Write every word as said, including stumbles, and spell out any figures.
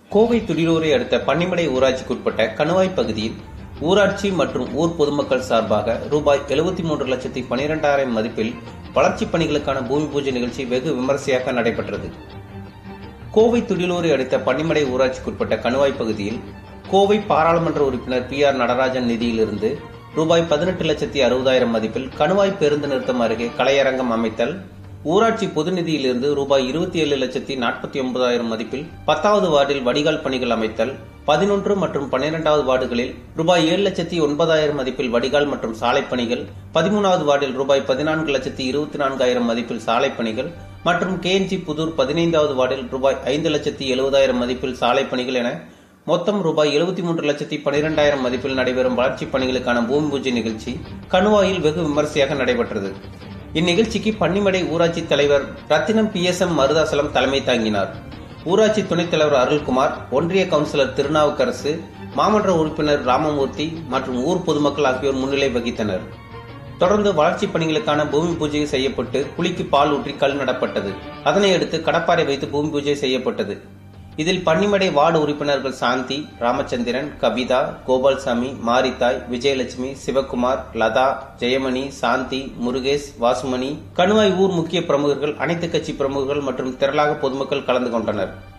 கோவை துடிலூரை அடுத்த பன்னிமடை ஊராட்சிக்குட்பட்ட கணுவாய் பகுதியில் ஊராட்சி மற்றும் ஊர் பொதுமக்கள் சார்பாக ரூபாய் எழுபத்தி மூன்று லட்சத்தி பனிரெண்டாயிரம் மதிப்பில் வளர்ச்சிப் பணிகளுக்கான பூமி பூஜை நிகழ்ச்சி வெகு விமரிசையாக நடைபெற்றது. கோவை துடிலூரை அடுத்த பன்னிமடை ஊராட்சிக்குட்பட்ட கணுவாய் பகுதியில் கோவை பாராளுமன்ற உறுப்பினர் பி ஆர் நடராஜன் நிதியிலிருந்து ரூபாய் பதினெட்டு லட்சத்தி அறுபதாயிரம் மதிப்பில் கணுவாய் பேருந்து நிறுத்தம் அருகே கலையரங்கம் அமைத்தல், ஊராட்சி பொது நிதியிலிருந்து ரூபாய் இருபத்தி ஏழு லட்சத்தி நாற்பத்தி ஒன்பதாயிரம் மதிப்பில் பத்தாவது வார்டில் வடிகால் பணிகள் அமைத்தல், பதினொன்று மற்றும் பன்னிரெண்டாவது வார்டுகளில் ரூபாய் ஏழு லட்சத்தி ஒன்பதாயிரம் மதிப்பில் வடிகால் மற்றும் சாலை பணிகள், பதிமூணாவது வார்டில் ரூபாய் பதினான்கு லட்சத்தி இருபத்தி நான்காயிரம் மதிப்பில் சாலை பணிகள் மற்றும் கே என் ஜி புதூர் பதினைந்தாவது வார்டில் ரூபாய் ஐந்து லட்சத்தி எழுபதாயிரம் மதிப்பில் சாலை பணிகள் என மொத்தம் ரூபாய் எழுபத்தி மூன்று லட்சத்தி பனிரெண்டாயிரம் மதிப்பில் நடைபெறும் வளர்ச்சிப் பணிகளுக்கான பூமி பூஜை நிகழ்ச்சி கணுவாயில் வெகு விமரிசையாக நடைபெற்றது. இந்நிகழ்ச்சிக்கு பன்னிமடை ஊராட்சி தலைவர் Rathinam P S M Maruthachalam தலைமை தாங்கினார். ஊராட்சி துணைத் தலைவர் அருள்குமார், ஒன்றிய கவுன்சிலர் திருநாவுக்கரசு, மாமன்ற உறுப்பினர் ராமமூர்த்தி மற்றும் ஊர் பொதுமக்கள் ஆகியோர் முன்னிலை வகித்தனர். தொடர்ந்து வளர்ச்சிப் பணிகளுக்கான பூமி பூஜை செய்யப்பட்டு குளிக்கு பால் ஊற்றி கல் நடப்பட்டது. அதனையடுத்து கடப்பாறை வைத்து பூமி பூஜை செய்யப்பட்டது. இதில் பன்னிமடை வார்டு உறுப்பினர்கள் சாந்தி, ராமச்சந்திரன், கவிதா, கோபால்சாமி, மாரித்தாய், விஜயலட்சுமி, சிவக்குமார், லதா, ஜெயமணி, சாந்தி, முருகேஷ், வாசுமணி, கணுவாய் ஊர் முக்கிய பிரமுகர்கள், அனைத்து கட்சி பிரமுகர்கள் மற்றும் திரளாக பொதுமக்கள் கலந்து கொண்டனர்.